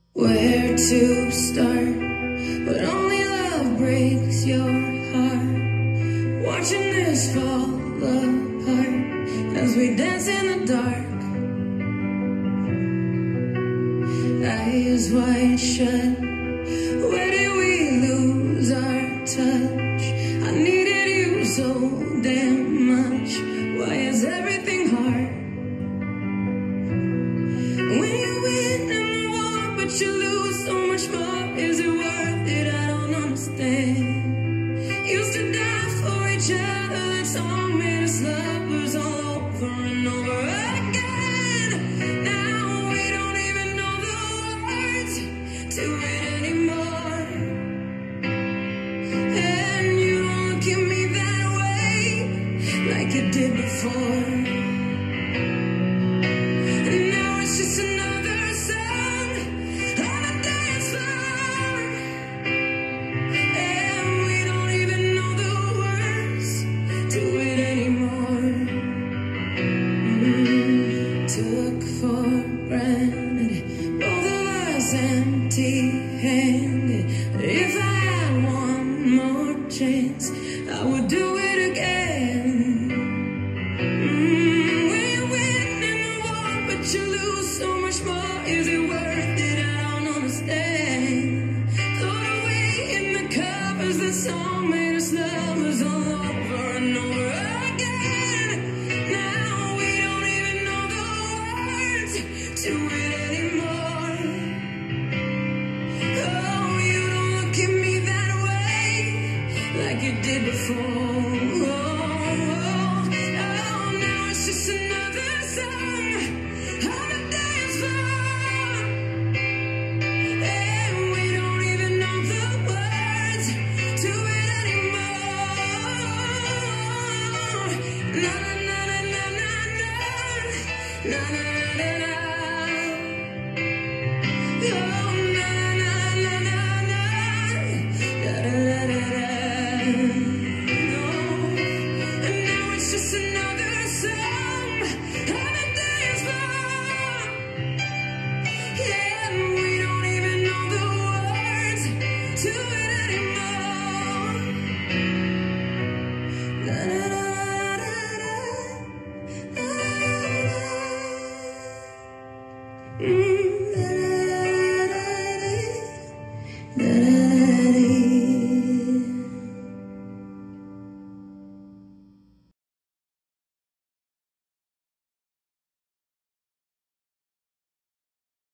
Where to start, but only love breaks your heart. Watching this fall apart as we dance in the dark. Eyes wide shut, where did we lose our touch? I needed you so damn much. Why is everything hard? When you win in the war, but you lose so much more. Is it worth it? I don't understand. Used to die for each other, that song made us lovers all over and over again. Now we don't even know the words to it anymore. And you don't look at me that way like you did before. Just another song on the dance floor, and we don't even know the words to it anymore. Took for granted, both of us empty-handed. If I had one more chance, I would do it.